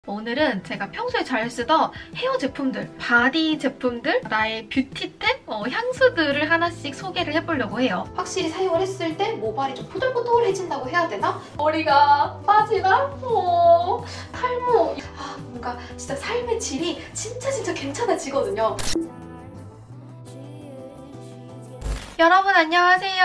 오늘은 제가 평소에 잘 쓰던 헤어 제품들, 바디 제품들, 나의 뷰티템, 향수들을 하나씩 소개를 해보려고 해요. 확실히 사용을 했을 때 모발이 좀 포들포들해진다고 해야 되나? 머리가 빠지나? 탈모! 뭔가 진짜 삶의 질이 진짜 괜찮아지거든요. 여러분 안녕하세요.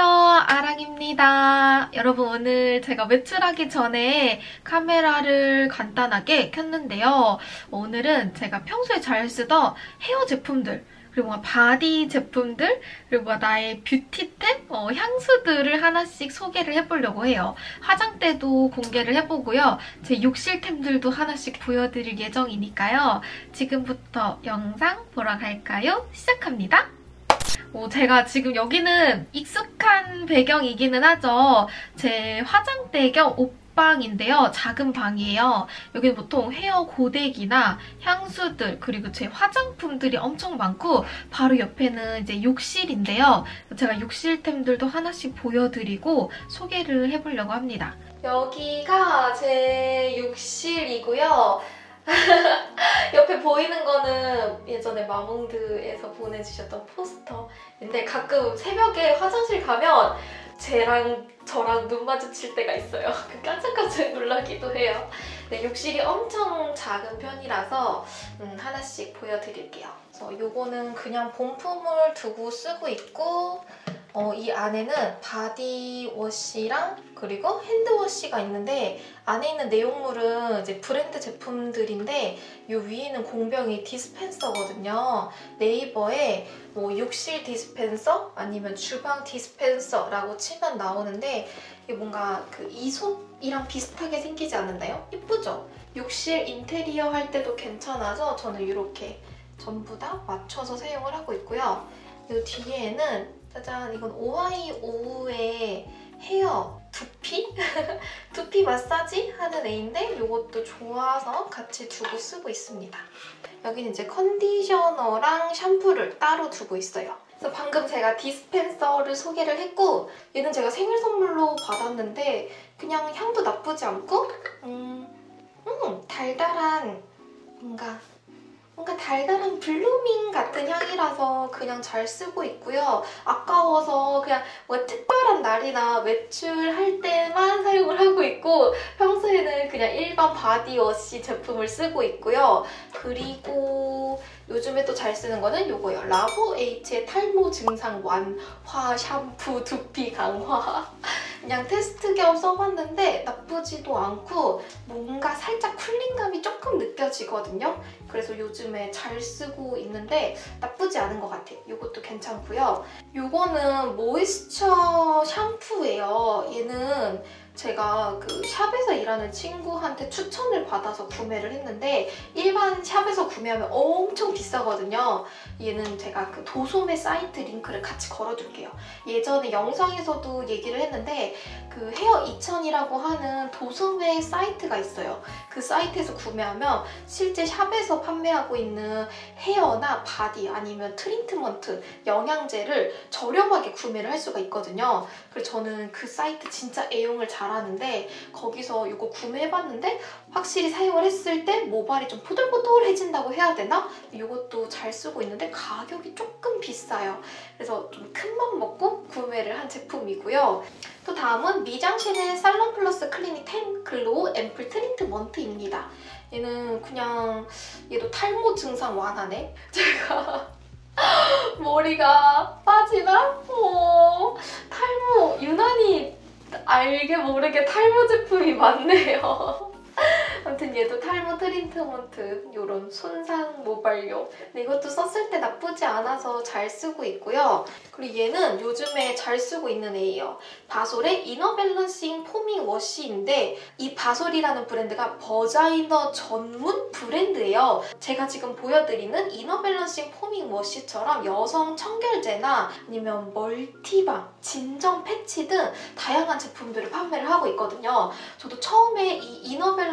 아랑입니다. 여러분 오늘 제가 외출하기 전에 카메라를 간단하게 켰는데요. 오늘은 제가 평소에 잘 쓰던 헤어 제품들, 그리고 뭔가 바디 제품들, 그리고 나의 뷰티템, 향수들을 하나씩 소개를 해보려고 해요. 화장대도 공개를 해보고요. 제 욕실템들도 하나씩 보여드릴 예정이니까요. 지금부터 영상 보러 갈까요? 시작합니다. 제가 지금 여기는 익숙한 배경이기는 하죠. 제 화장대 겸 옷방인데요. 작은 방이에요. 여기는 보통 헤어 고데기나 향수들 그리고 제 화장품들이 엄청 많고 바로 옆에는 이제 욕실인데요. 제가 욕실템들도 하나씩 보여드리고 소개를 해보려고 합니다. 여기가 제 욕실이고요. 옆에 보이는 거는 예전에 마몽드에서 보내주셨던 포스터인데 가끔 새벽에 화장실 가면 쟤랑 저랑 눈 마주칠 때가 있어요. 깜짝깜짝 놀라기도 해요. 네, 욕실이 엄청 작은 편이라서 하나씩 보여드릴게요. 그래서 요거는 그냥 본품을 두고 쓰고 있고 이 안에는 바디워시랑 그리고 핸드워시가 있는데 안에 있는 내용물은 이제 브랜드 제품들인데 요 위에는 공병이 디스펜서거든요. 네이버에 뭐 욕실 디스펜서 아니면 주방 디스펜서라고 치면 나오는데 이게 뭔가 그 이솝이랑 비슷하게 생기지 않았나요? 예쁘죠? 욕실 인테리어 할 때도 괜찮아서 저는 이렇게 전부 다 맞춰서 사용을 하고 있고요. 이 뒤에는 짜잔, 이건 오하이오우의 헤어 두피? 두피 마사지 하는 애인데 이것도 좋아서 같이 두고 쓰고 있습니다. 여기는 이제 컨디셔너랑 샴푸를 따로 두고 있어요. 그래서 방금 제가 디스펜서를 소개를 했고 얘는 제가 생일 선물로 받았는데 그냥 향도 나쁘지 않고 달달한 뭔가 달달한 블루밍 같은 향이라서 그냥 잘 쓰고 있고요. 아까워서 그냥 뭐 특별한 날이나 외출할 때만 사용을 하고 있고 평소에는 그냥 일반 바디워시 제품을 쓰고 있고요. 그리고 요즘에 또 잘 쓰는 거는 요거예요. 라보에이치의 탈모 증상 완화 샴푸 두피 강화. 그냥 테스트 겸 써봤는데 나쁘지도 않고 뭔가 살짝 쿨링감이 조금 느껴지거든요. 그래서 요즘에 잘 쓰고 있는데 나쁘지 않은 것 같아요. 이것도 괜찮고요. 이거는 모이스처 샴푸예요. 얘는 제가 그 샵에서 일하는 친구한테 추천을 받아서 구매를 했는데 일반 샵에서 구매하면 엄청 비싸거든요. 얘는 제가 그 도소매 사이트 링크를 같이 걸어둘게요. 예전에 영상에서도 얘기를 했는데 그 헤어 2000이라고 하는 도소매 사이트가 있어요. 그 사이트에서 구매하면 실제 샵에서 판매하고 있는 헤어나 바디 아니면 트리트먼트, 영양제를 저렴하게 구매를 할 수가 있거든요. 그래서 저는 그 사이트 진짜 애용을 잘하는데 거기서 이거 구매해봤는데 확실히 사용을 했을 때 모발이 좀 포들포들해진다고 해야 되나? 이것도 잘 쓰고 있는데 가격이 조금 비싸요. 그래서 좀 큰맘 먹고 구매를 한 제품이고요. 또 다음은 미장신의 살론 플러스 클리닉 10 글로우 앰플 트리트먼트입니다. 얘는 그냥 얘도 탈모 증상 완화네? 제가 머리가 빠지나? 탈모 유난히 알게 모르게 탈모 제품이 많네요. 아무튼 얘도 탈모 트리트먼트 이런 손상 모발용. 근데 이것도 썼을 때 나쁘지 않아서 잘 쓰고 있고요. 그리고 얘는 요즘에 잘 쓰고 있는 애예요. 바솔의 이너 밸런싱 포밍 워시인데 이 바솔이라는 브랜드가 버자이너 전문 브랜드예요. 제가 지금 보여드리는 이너 밸런싱 포밍 워시처럼 여성 청결제나 아니면 멀티밤, 진정 패치 등 다양한 제품들을 판매를 하고 있거든요. 저도 처음에 이 이너 밸런싱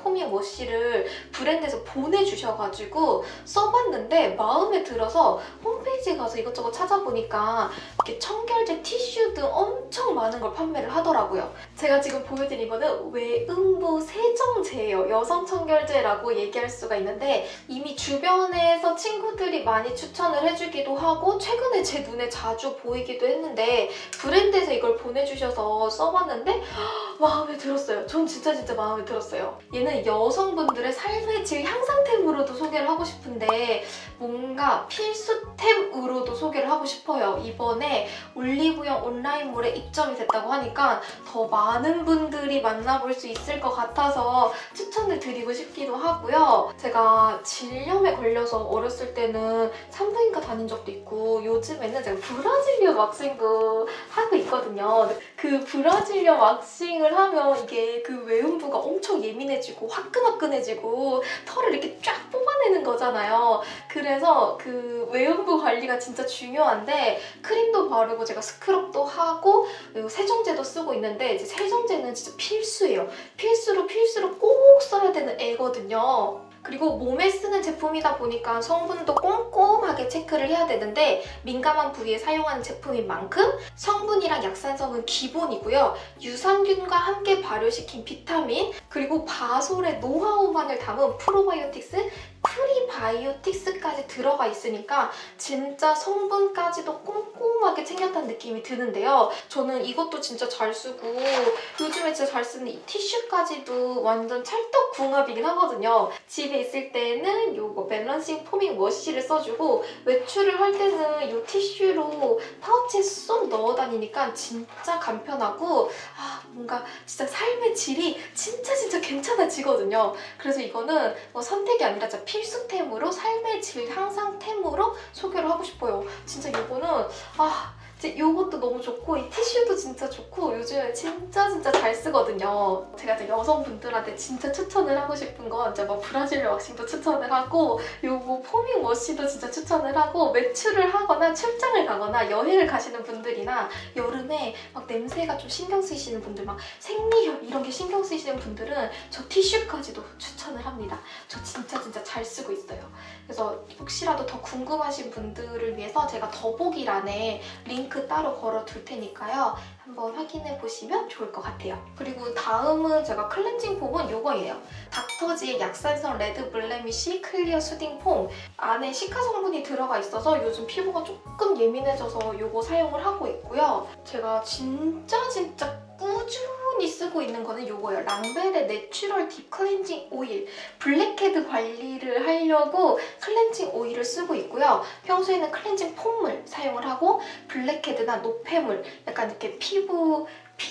포밍 워시를 브랜드에서 보내주셔가지고 써봤는데 마음에 들어서 홈페이지에 가서 이것저것 찾아보니까 이렇게 청결제 티슈 등 엄청 많은 걸 판매를 하더라고요. 제가 지금 보여드린 거는 외음부 세정제예요. 여성 청결제라고 얘기할 수가 있는데 이미 주변에서 친구들이 많이 추천을 해주기도 하고 최근에 제 눈에 자주 보이기도 했는데 브랜드에서 이걸 보내주셔서 써봤는데 마음에 들었어요. 전 진짜 마음에 들었어요. 얘는 여성분들의 삶의 질 향상템으로도 소개를 하고 싶은데 뭔가 필수템으로도 소개를 하고 싶어요. 이번에 올리브영 온라인몰에 입점이 됐다고 하니까 더 많은 분들이 만나볼 수 있을 것 같아서 추천을 드리고 싶기도 하고요. 제가 질염에 걸려서 어렸을 때는 산부인과 다닌 적도 있고 요즘에는 제가 브라질리언 왁싱도 하고 있거든요. 그 브라질리언 왁싱을 하면 이게 그 외음부가 엄청 예민해지고 화끈화끈해지고 털을 이렇게 쫙 뽑아내는 거잖아요. 그래서 그 외음부 관리가 진짜 중요한데 크림도 바르고 제가 스크럽도 하고 그리고 세정제도 쓰고 있는데 이제 세정제는 진짜 필수예요. 필수로 꼭 써야 되는 애거든요. 그리고 몸에 쓰는 제품이다 보니까 성분도 꼼꼼하게 체크를 해야 되는데 민감한 부위에 사용하는 제품인 만큼 성분이랑 약산성은 기본이고요. 유산균과 함께 발효시킨 비타민 그리고 바솔의 노하우만을 담은 프로바이오틱스, 프리바이오틱스까지 들어가 있으니까 진짜 성분까지도 꼼꼼하게 챙겼다는 느낌이 드는데요. 저는 이것도 진짜 잘 쓰고 요즘에 진짜 잘 쓰는 이 티슈까지도 완전 찰떡궁합이긴 하거든요. 집에 있을 때는 이거 밸런싱 포밍 워시를 써주고 외출을 할 때는 이 티슈로 파우치에 쏙 넣어 다니니까 진짜 간편하고 뭔가 진짜 삶의 질이 진짜 괜찮아지거든요. 그래서 이거는 뭐 선택이 아니라 진짜 필수템으로 삶의 질 향상템으로 소개를 하고 싶어요. 진짜 이거는 이것도 너무 좋고 이 티슈도 진짜 좋고 요즘에 진짜 잘 쓰거든요. 제가 이제 여성분들한테 진짜 추천을 하고 싶은 건 이제 뭐 브라질리언 왁싱도 추천을 하고 요거 포밍 워시도 진짜 추천을 하고 외출을 하거나 출장을 가거나 여행을 가시는 분들이나 여름에 막 냄새가 좀 신경 쓰이시는 분들 막 생리혈 이런 게 신경 쓰이시는 분들은 저 티슈까지도 추천을 합니다. 저 진짜 잘 쓰고 있어요. 그래서 혹시라도 더 궁금하신 분들을 위해서 제가 더보기란에 링크 따로 걸어둘 테니까요. 한번 확인해 보시면 좋을 것 같아요. 그리고 다음은 제가 클렌징 폼은 이거예요. 닥터지의 약산성 레드 블레미쉬 클리어 수딩 폼. 안에 시카 성분이 들어가 있어서 요즘 피부가 조금 예민해져서 이거 사용을 하고 있고요. 제가 진짜 꾸준히 쓰고 있는 거는 이거예요. 랑벨의 내추럴 딥 클렌징 오일. 블랙헤드 관리를 하려고 클렌징 오일을 쓰고 있고요. 평소에는 클렌징 폼을 사용을 하고 블랙헤드나 노폐물, 약간 이렇게 피부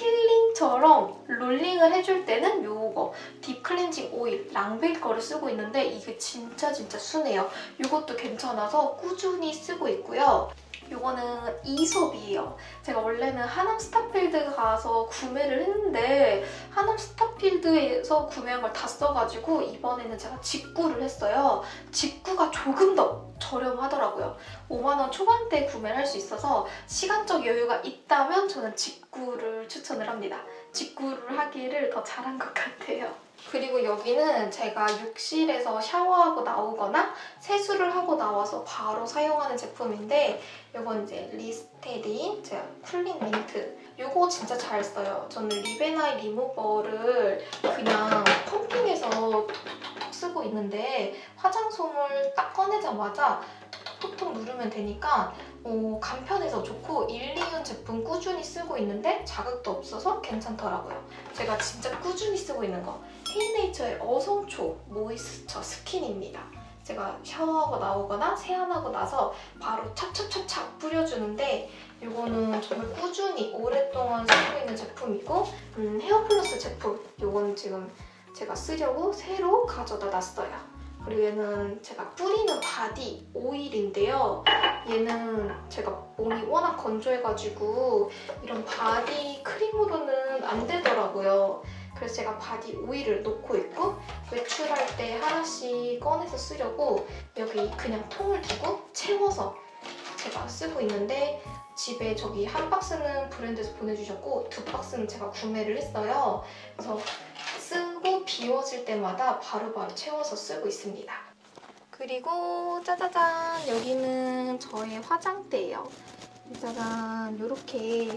필링처럼 롤링을 해줄 때는 요거 딥 클렌징 오일 랑벨 거를 쓰고 있는데 이게 진짜 순해요. 이것도 괜찮아서 꾸준히 쓰고 있고요. 이거는 이솝이에요. 제가 원래는 하남 스타필드 가서 구매를 했는데 하남 스타필드에서 구매한 걸 다 써가지고 이번에는 제가 직구를 했어요. 직구가 조금 더 저렴하더라고요. 5만 원 초반대에 구매를 할 수 있어서 시간적 여유가 있다면 저는 직구를 추천을 합니다. 직구를 하기를 더 잘한 것 같아요. 그리고 여기는 제가 욕실에서 샤워하고 나오거나 세수를 하고 나와서 바로 사용하는 제품인데 이건 이제 리스테린, 제가 쿨링 민트. 이거 진짜 잘 써요. 저는 리베나이 리무버를 그냥 펌핑해서 톡톡톡 쓰고 있는데 화장솜을 딱 꺼내자마자 톡톡 누르면 되니까 간편해서 좋고 1, 2년 제품 꾸준히 쓰고 있는데 자극도 없어서 괜찮더라고요. 제가 진짜 꾸준히 쓰고 있는 거 헤이네이처의 어성초 모이스처 스킨입니다. 제가 샤워하고 나오거나 세안하고 나서 바로 찹찹찹찹 뿌려주는데 이거는 정말 꾸준히 오랫동안 쓰고 있는 제품이고 헤어플러스 제품 이건 지금 제가 쓰려고 새로 가져다 놨어요. 그리고 얘는 제가 뿌리는 바디 오일인데요. 얘는 제가 몸이 워낙 건조해가지고 이런 바디 크림으로는 안 되더라고요. 그래서 제가 바디 오일을 놓고 있고 외출할 때 하나씩 꺼내서 쓰려고 여기 그냥 통을 두고 채워서 제가 쓰고 있는데 집에 저기 한 박스는 브랜드에서 보내주셨고 2박스는 제가 구매를 했어요. 그래서 쓰고 하고 비워질 때마다 바로바로 채워서 쓰고 있습니다. 그리고 짜자잔! 여기는 저의 화장대예요. 짜잔! 이렇게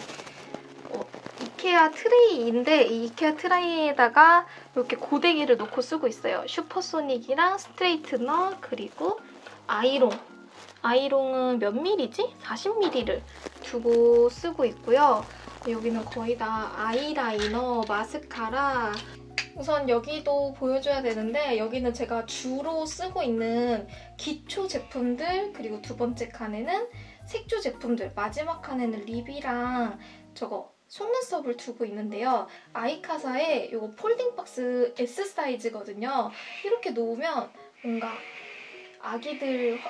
이케아 트레이인데 이 이케아 트레이에다가 이렇게 고데기를 놓고 쓰고 있어요. 슈퍼소닉이랑 스트레이트너 그리고 아이롱. 아이롱은 몇 밀리지? 40mm를 두고 쓰고 있고요. 여기는 거의 다 아이라이너, 마스카라. 우선 여기도 보여줘야 되는데 여기는 제가 주로 쓰고 있는 기초 제품들 그리고 두 번째 칸에는 색조 제품들 마지막 칸에는 립이랑 저거 속눈썹을 두고 있는데요. 아이카사의 이거 폴딩 박스 S 사이즈거든요. 이렇게 놓으면 뭔가 아기들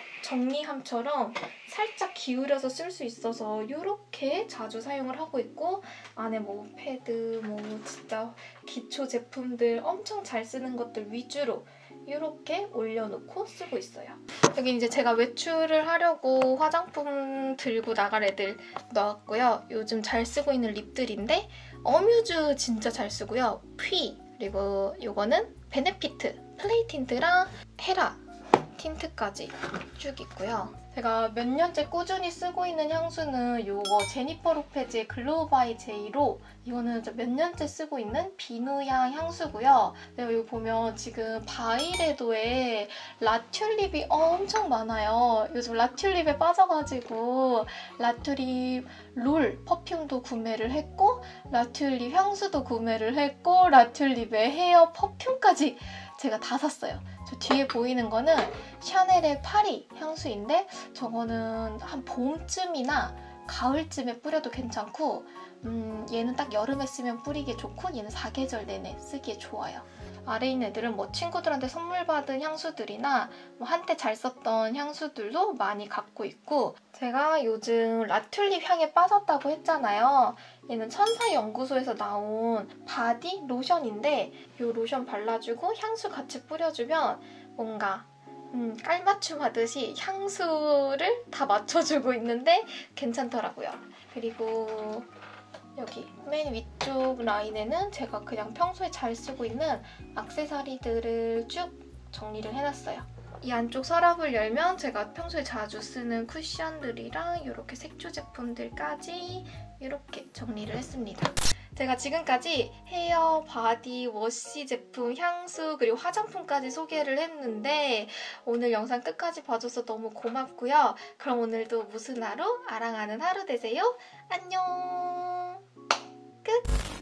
정리함처럼 살짝 기울여서 쓸 수 있어서 이렇게 자주 사용을 하고 있고 안에 뭐 패드, 뭐 진짜 기초 제품들 엄청 잘 쓰는 것들 위주로 이렇게 올려놓고 쓰고 있어요. 여기 이제 제가 외출을 하려고 화장품 들고 나갈 애들 넣었고요. 요즘 잘 쓰고 있는 립들인데 어뮤즈 진짜 잘 쓰고요. 퓨 그리고 요거는 베네피트 플레이 틴트랑 헤라 틴트까지 쭉 있고요. 제가 몇 년째 꾸준히 쓰고 있는 향수는 이거 제니퍼 로페즈의 글로우 바이 제이로 이거는 몇 년째 쓰고 있는 비누향 향수고요. 내가 여기 보면 지금 바이레도에 라튤립이 엄청 많아요. 요즘 라튤립에 빠져가지고 라튤립 롤 퍼퓸도 구매를 했고 라튤립 향수도 구매를 했고 라튤립의 헤어 퍼퓸까지 제가 다 샀어요. 저 뒤에 보이는 거는 샤넬의 파리 향수인데 저거는 한 봄쯤이나 가을쯤에 뿌려도 괜찮고 얘는 딱 여름에 쓰면 뿌리기 좋고 얘는 사계절 내내 쓰기에 좋아요. 아래 있는 애들은 뭐 친구들한테 선물 받은 향수들이나 뭐 한때 잘 썼던 향수들도 많이 갖고 있고 제가 요즘 라튤립 향에 빠졌다고 했잖아요. 얘는 천사연구소에서 나온 바디 로션인데 이 로션 발라주고 향수 같이 뿌려주면 뭔가 깔맞춤 하듯이 향수를 다 맞춰주고 있는데 괜찮더라고요. 그리고 여기 맨 위쪽 라인에는 제가 그냥 평소에 잘 쓰고 있는 액세서리들을 쭉 정리를 해놨어요. 이 안쪽 서랍을 열면 제가 평소에 자주 쓰는 쿠션들이랑 이렇게 색조 제품들까지 이렇게 정리를 했습니다. 제가 지금까지 헤어, 바디, 워시 제품, 향수, 그리고 화장품까지 소개를 했는데 오늘 영상 끝까지 봐줘서 너무 고맙고요. 그럼 오늘도 무슨 하루? 아랑하는 하루 되세요. 안녕! 끝!